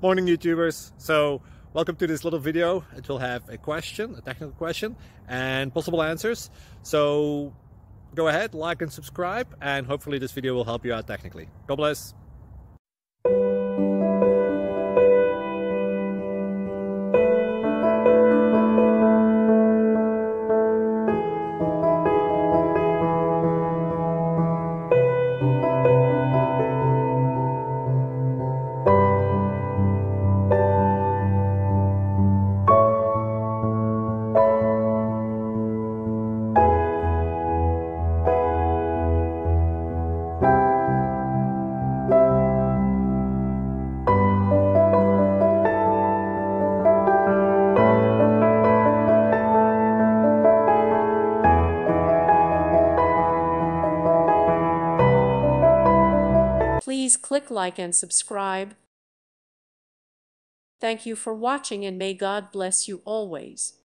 Morning YouTubers. So welcome to this little video. It will have a question, a technical question, and possible answers. So go ahead, like and subscribe, and hopefully this video will help you out technically. God bless. Please click like and subscribe. Thank you for watching, and may God bless you always.